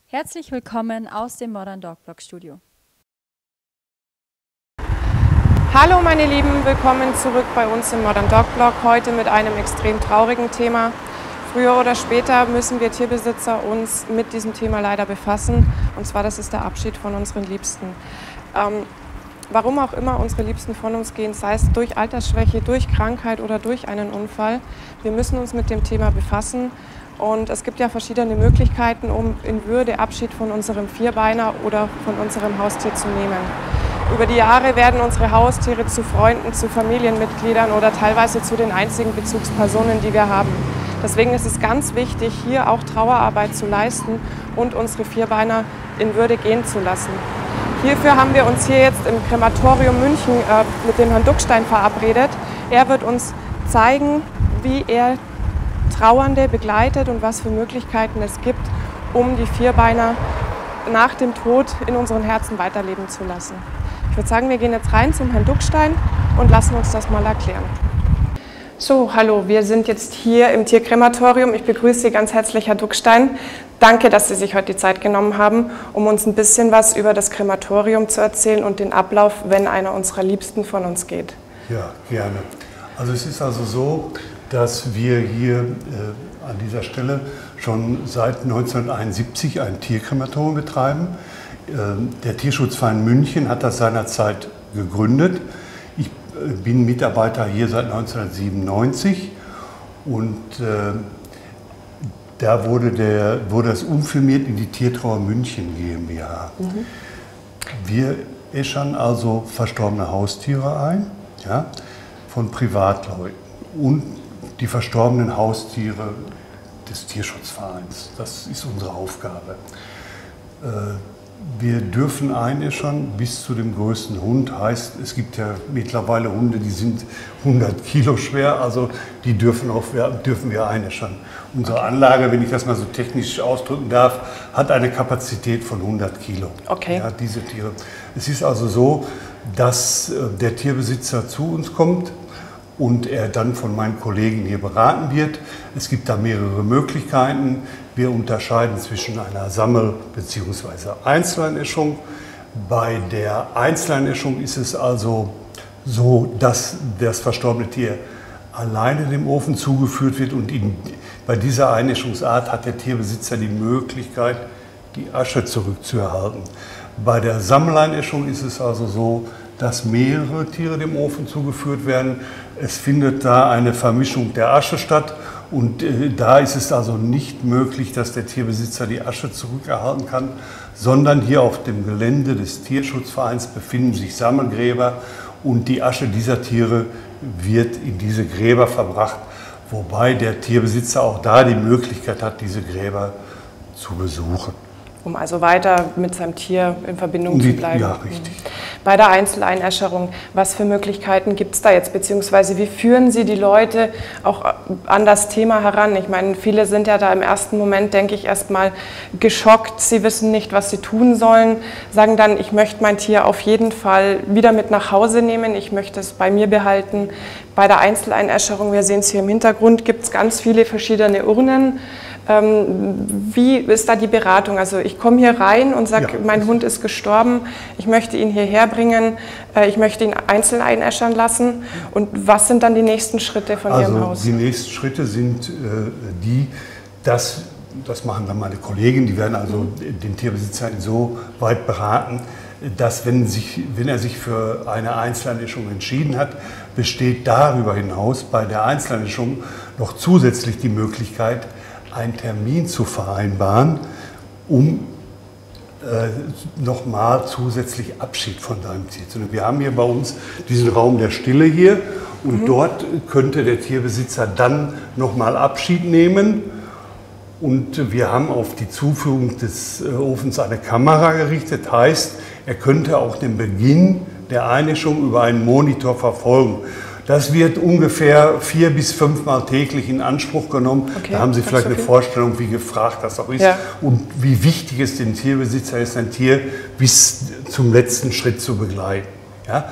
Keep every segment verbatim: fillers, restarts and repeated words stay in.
Herzlich willkommen aus dem Modern Dog Blog Studio. Hallo meine Lieben, willkommen zurück bei uns im Modern Dog Blog, heute mit einem extrem traurigen Thema. Früher oder später müssen wir Tierbesitzer uns mit diesem Thema leider befassen, und zwar das ist der Abschied von unseren Liebsten. Ähm, warum auch immer unsere Liebsten von uns gehen, sei es durch Altersschwäche, durch Krankheit oder durch einen Unfall, wir müssen uns mit dem Thema befassen. Und es gibt ja verschiedene Möglichkeiten, um in Würde Abschied von unserem Vierbeiner oder von unserem Haustier zu nehmen. Über die Jahre werden unsere Haustiere zu Freunden, zu Familienmitgliedern oder teilweise zu den einzigen Bezugspersonen, die wir haben. Deswegen ist es ganz wichtig, hier auch Trauerarbeit zu leisten und unsere Vierbeiner in Würde gehen zu lassen. Hierfür haben wir uns hier jetzt im Krematorium München äh, mit dem Herrn Duckstein verabredet. Er wird uns zeigen, wie er Trauernde begleitet und was für Möglichkeiten es gibt, um die Vierbeiner nach dem Tod in unseren Herzen weiterleben zu lassen. Ich würde sagen, wir gehen jetzt rein zum Herrn Duckstein und lassen uns das mal erklären. So, hallo, wir sind jetzt hier im Tierkrematorium. Ich begrüße Sie ganz herzlich, Herr Duckstein. Danke, dass Sie sich heute die Zeit genommen haben, um uns ein bisschen was über das Krematorium zu erzählen und den Ablauf, wenn einer unserer Liebsten von uns geht. Ja, gerne. Also es ist also so, dass wir hier äh, an dieser Stelle schon seit neunzehnhunderteinundsiebzig ein Tierkrematorium betreiben. Äh, der Tierschutzverein München hat das seinerzeit gegründet. Ich äh, bin Mitarbeiter hier seit neunzehnhundertsiebenundneunzig und äh, da wurde, der, wurde das umfirmiert in die Tiertrauer München GmbH. Mhm. Wir äschern also verstorbene Haustiere ein, ja, von Privatleuten und die verstorbenen Haustiere des Tierschutzvereins. Das ist unsere Aufgabe. Wir dürfen einäschern bis zu dem größten Hund. Heißt, es gibt ja mittlerweile Hunde, die sind hundert Kilo schwer, also die dürfen, auch, dürfen wir einäschern. Unsere Anlage, wenn ich das mal so technisch ausdrücken darf, hat eine Kapazität von hundert Kilo. Okay. Ja, diese Tiere. Es ist also so, dass der Tierbesitzer zu uns kommt und er dann von meinen Kollegen hier beraten wird. Es gibt da mehrere Möglichkeiten. Wir unterscheiden zwischen einer Sammel- bzw. Einzeleinäschung. Bei der Einzeleinäschung ist es also so, dass das verstorbene Tier alleine dem Ofen zugeführt wird und in, bei dieser Einäschungsart hat der Tierbesitzer die Möglichkeit, die Asche zurückzuerhalten. Bei der Sammeleinäschung ist es also so, dass mehrere Tiere dem Ofen zugeführt werden. Es findet da eine Vermischung der Asche statt und äh, da ist es also nicht möglich, dass der Tierbesitzer die Asche zurückerhalten kann, sondern hier auf dem Gelände des Tierschutzvereins befinden sich Sammelgräber und die Asche dieser Tiere wird in diese Gräber verbracht, wobei der Tierbesitzer auch da die Möglichkeit hat, diese Gräber zu besuchen. Um also weiter mit seinem Tier in Verbindung zu bleiben. Ja, richtig. Bei der Einzeleinäscherung, was für Möglichkeiten gibt es da jetzt, beziehungsweise wie führen Sie die Leute auch an das Thema heran? Ich meine, viele sind ja da im ersten Moment, denke ich, erstmal geschockt, sie wissen nicht, was sie tun sollen, sagen dann, ich möchte mein Tier auf jeden Fall wieder mit nach Hause nehmen, ich möchte es bei mir behalten. Bei der Einzeleinäscherung, wir sehen es hier im Hintergrund, gibt es ganz viele verschiedene Urnen. Wie ist da die Beratung? Also ich komme hier rein und sage, ja, mein Hund ist gestorben, ich möchte ihn hierher bringen, ich möchte ihn einzeln einäschern lassen. Und was sind dann die nächsten Schritte von also Ihrem Haus? Die nächsten Schritte sind äh, die, dass, das machen dann meine Kollegen, die werden also den Tierbesitzer insoweit beraten, dass wenn, sich, wenn er sich für eine Einzeleinäschung entschieden hat, besteht darüber hinaus bei der Einzeleinäschung noch zusätzlich die Möglichkeit, einen Termin zu vereinbaren, um äh, nochmal zusätzlich Abschied von deinem Tier zu nehmen. Wir haben hier bei uns diesen Raum der Stille hier und mhm. dort könnte der Tierbesitzer dann nochmal Abschied nehmen. Und wir haben auf die Zuführung des äh, Ofens eine Kamera gerichtet, heißt, er könnte auch den Beginn der Einäschung über einen Monitor verfolgen. Das wird ungefähr vier bis fünfmal täglich in Anspruch genommen. Okay, da haben Sie vielleicht so eine Vorstellung, wie gefragt das auch ist, ja, und wie wichtig es dem Tierbesitzer ist, ein Tier bis zum letzten Schritt zu begleiten. Ja?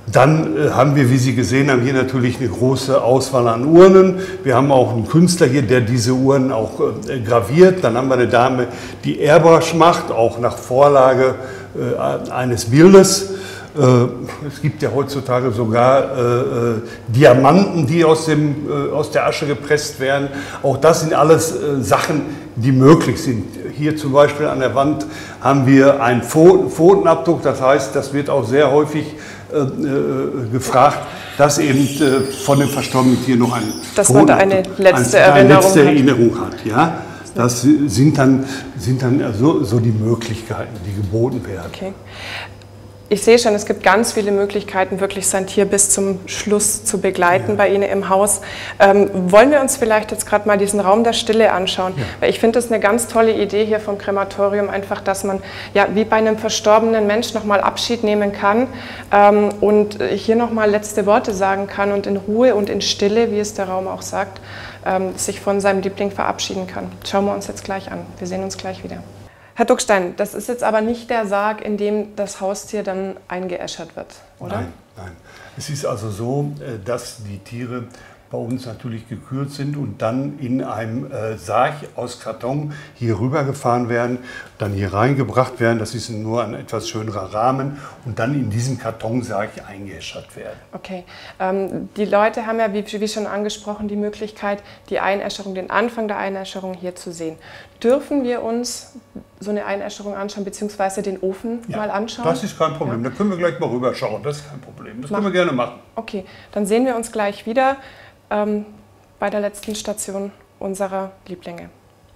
Dann äh, haben wir, wie Sie gesehen haben, hier natürlich eine große Auswahl an Urnen. Wir haben auch einen Künstler hier, der diese Urnen auch äh, graviert. Dann haben wir eine Dame, die Airbrush macht, auch nach Vorlage äh, eines Bildes. Äh, es gibt ja heutzutage sogar äh, äh, Diamanten, die aus, dem, äh, aus der Asche gepresst werden. Auch das sind alles äh, Sachen, die möglich sind. Hier zum Beispiel an der Wand haben wir einen Pfotenabdruck. Das heißt, das wird auch sehr häufig Äh, äh, gefragt, dass eben äh, von dem verstorbenen Tier noch ein dass man da eine letzte, eine, eine Erinnerung, letzte hat. Erinnerung hat. Ja? Das sind dann, sind dann so, so die Möglichkeiten, die geboten werden. Okay. Ich sehe schon, es gibt ganz viele Möglichkeiten, wirklich sein Tier bis zum Schluss zu begleiten, ja, bei Ihnen im Haus. Ähm, wollen wir uns vielleicht jetzt gerade mal diesen Raum der Stille anschauen? Ja. Weil ich finde das eine ganz tolle Idee hier vom Krematorium, einfach, dass man ja wie bei einem verstorbenen Mensch nochmal Abschied nehmen kann ähm, und hier nochmal letzte Worte sagen kann und in Ruhe und in Stille, wie es der Raum auch sagt, ähm, sich von seinem Liebling verabschieden kann. Schauen wir uns jetzt gleich an. Wir sehen uns gleich wieder. Herr Duckstein, das ist jetzt aber nicht der Sarg, in dem das Haustier dann eingeäschert wird, oder? Nein, nein. Es ist also so, dass die Tiere bei uns natürlich gekürt sind und dann in einem Sarg aus Karton hier rübergefahren werden, dann hier reingebracht werden. Das ist nur ein etwas schönerer Rahmen und dann in diesen Kartonsarg eingeäschert werden. Okay. Ähm, die Leute haben ja, wie, wie schon angesprochen, die Möglichkeit, die Einäscherung, den Anfang der Einäscherung hier zu sehen. Dürfen wir uns so eine Einäscherung anschauen, beziehungsweise den Ofen ja, mal anschauen? Das ist kein Problem. Ja. Da können wir gleich mal rüberschauen. Das ist kein Problem. Das Mach. können wir gerne machen. Okay, dann sehen wir uns gleich wieder ähm, bei der letzten Station unserer Lieblinge.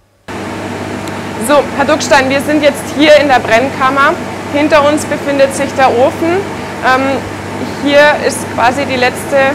So, Herr Duckstein, wir sind jetzt hier in der Brennkammer. Hinter uns befindet sich der Ofen. Ähm, hier ist quasi die letzte,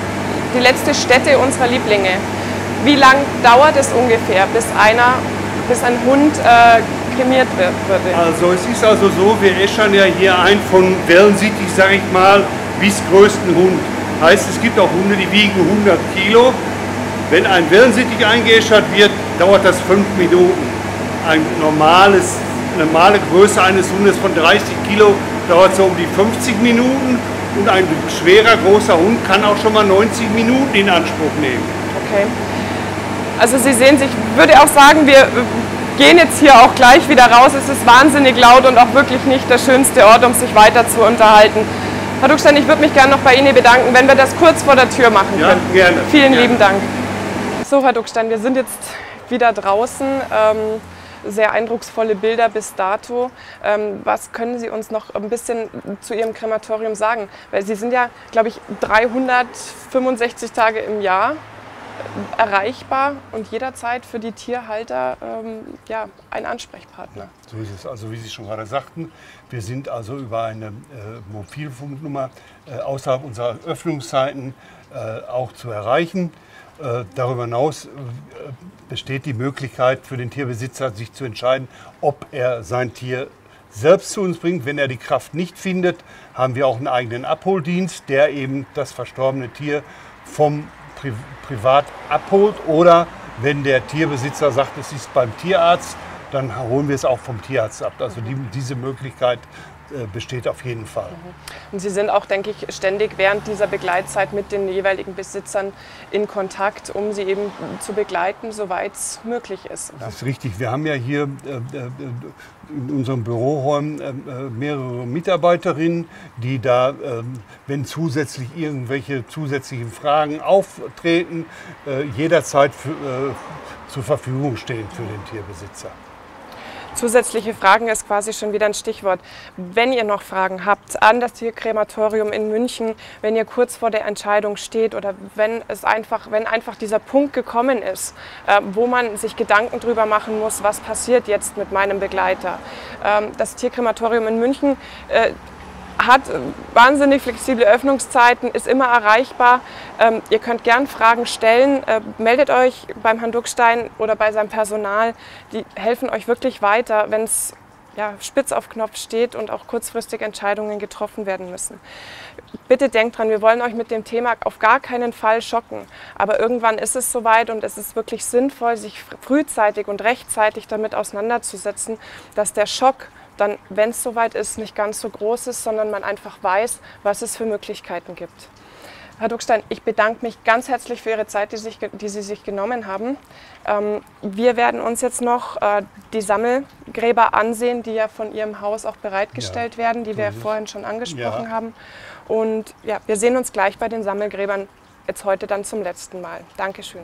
die letzte Stätte unserer Lieblinge. Wie lang dauert es ungefähr, bis einer, bis ein Hund äh, kremiert wird? Also es ist also so, wir äschern ja hier ein von Wellensittich, sage ich mal, bis größten Hund. Heißt, es gibt auch Hunde, die wiegen hundert Kilo. Wenn ein Wellensittich eingeäschert wird, dauert das fünf Minuten. Ein normales, eine normale Größe eines Hundes von dreißig Kilo dauert so um die fünfzig Minuten. Und ein schwerer, großer Hund kann auch schon mal neunzig Minuten in Anspruch nehmen. Okay. Also Sie sehen, ich würde auch sagen, wir gehen jetzt hier auch gleich wieder raus. Es ist wahnsinnig laut und auch wirklich nicht der schönste Ort, um sich weiter zu unterhalten. Herr Duckstein, ich würde mich gerne noch bei Ihnen bedanken, wenn wir das kurz vor der Tür machen können. Ja, gerne. Vielen gerne. lieben Dank. So, Herr Duckstein, wir sind jetzt wieder draußen. Ähm, sehr eindrucksvolle Bilder bis dato. Ähm, was können Sie uns noch ein bisschen zu Ihrem Krematorium sagen? Weil Sie sind ja, glaube ich, dreihundertfünfundsechzig Tage im Jahr erreichbar und jederzeit für die Tierhalter ähm, ja, ein Ansprechpartner. So ist es. Also wie Sie schon gerade sagten, wir sind also über eine äh, Mobilfunknummer äh, außerhalb unserer Öffnungszeiten äh, auch zu erreichen. Äh, darüber hinaus äh, besteht die Möglichkeit für den Tierbesitzer, sich zu entscheiden, ob er sein Tier selbst zu uns bringt. Wenn er die Kraft nicht findet, haben wir auch einen eigenen Abholdienst, der eben das verstorbene Tier vom Pri privat abholt. Oder wenn der Tierbesitzer sagt, es ist beim Tierarzt, dann holen wir es auch vom Tierarzt ab. Also die, diese Möglichkeit äh, besteht auf jeden Fall. Und Sie sind auch, denke ich, ständig während dieser Begleitzeit mit den jeweiligen Besitzern in Kontakt, um sie eben zu begleiten, soweit es möglich ist. Oder? Das ist richtig. Wir haben ja hier äh, äh, in unserem Büroräumen äh, mehrere Mitarbeiterinnen, die da, äh, wenn zusätzlich irgendwelche zusätzlichen Fragen auftreten, äh, jederzeit für, äh, zur Verfügung stehen für den Tierbesitzer. Zusätzliche Fragen ist quasi schon wieder ein Stichwort. Wenn ihr noch Fragen habt an das Tierkrematorium in München, wenn ihr kurz vor der Entscheidung steht oder wenn es einfach, wenn einfach dieser Punkt gekommen ist, äh, wo man sich Gedanken drüber machen muss, was passiert jetzt mit meinem Begleiter. Ähm, das Tierkrematorium in München äh, hat wahnsinnig flexible Öffnungszeiten, ist immer erreichbar. Ähm, ihr könnt gern Fragen stellen. Äh, meldet euch beim Herrn Duckstein oder bei seinem Personal. Die helfen euch wirklich weiter, wenn es ja, spitz auf Knopf steht und auch kurzfristig Entscheidungen getroffen werden müssen. Bitte denkt dran, wir wollen euch mit dem Thema auf gar keinen Fall schocken. Aber irgendwann ist es soweit und es ist wirklich sinnvoll, sich frühzeitig und rechtzeitig damit auseinanderzusetzen, dass der Schock, dann, wenn es soweit ist, nicht ganz so groß ist, sondern man einfach weiß, was es für Möglichkeiten gibt. Herr Duckstein, ich bedanke mich ganz herzlich für Ihre Zeit, die, sich, die Sie sich genommen haben. Ähm, wir werden uns jetzt noch äh, die Sammelgräber ansehen, die ja von Ihrem Haus auch bereitgestellt ja, werden, die wir mhm. vorhin schon angesprochen ja. haben. Und ja, wir sehen uns gleich bei den Sammelgräbern jetzt heute dann zum letzten Mal. Dankeschön.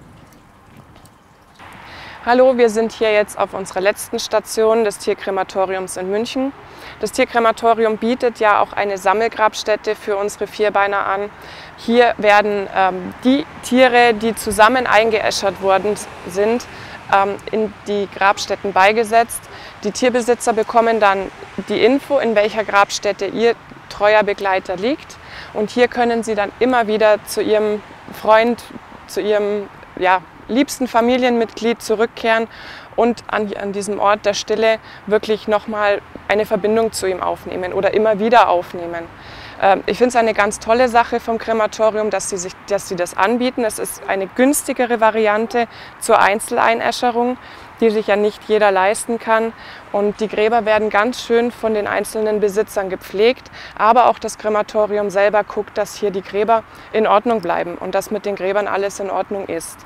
Hallo, wir sind hier jetzt auf unserer letzten Station des Tierkrematoriums in München. Das Tierkrematorium bietet ja auch eine Sammelgrabstätte für unsere Vierbeiner an. Hier werden ähm, die Tiere, die zusammen eingeäschert worden sind, ähm, in die Grabstätten beigesetzt. Die Tierbesitzer bekommen dann die Info, in welcher Grabstätte ihr treuer Begleiter liegt. Und hier können sie dann immer wieder zu ihrem Freund, zu ihrem ja, liebsten Familienmitglied zurückkehren und an, an diesem Ort der Stille wirklich nochmal eine Verbindung zu ihm aufnehmen oder immer wieder aufnehmen. Ähm, ich finde es eine ganz tolle Sache vom Krematorium, dass sie, sich, dass sie das anbieten. Es ist eine günstigere Variante zur Einzeleinäscherung, die sich ja nicht jeder leisten kann. Und die Gräber werden ganz schön von den einzelnen Besitzern gepflegt, aber auch das Krematorium selber guckt, dass hier die Gräber in Ordnung bleiben und dass mit den Gräbern alles in Ordnung ist.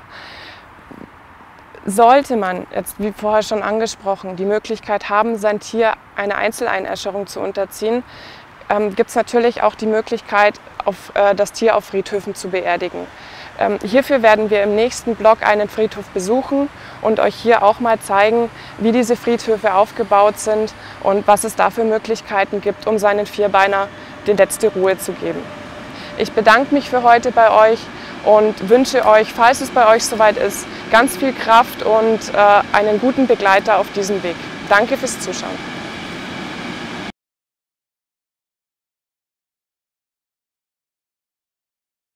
Sollte man, jetzt wie vorher schon angesprochen, die Möglichkeit haben, sein Tier einer Einzeleinäscherung zu unterziehen, ähm, gibt es natürlich auch die Möglichkeit, auf, äh, das Tier auf Friedhöfen zu beerdigen. Ähm, hierfür werden wir im nächsten Blog einen Friedhof besuchen und euch hier auch mal zeigen, wie diese Friedhöfe aufgebaut sind und was es da für Möglichkeiten gibt, um seinen Vierbeiner die letzte Ruhe zu geben. Ich bedanke mich für heute bei euch und wünsche euch, falls es bei euch soweit ist, ganz viel Kraft und äh, einen guten Begleiter auf diesem Weg. Danke fürs Zuschauen.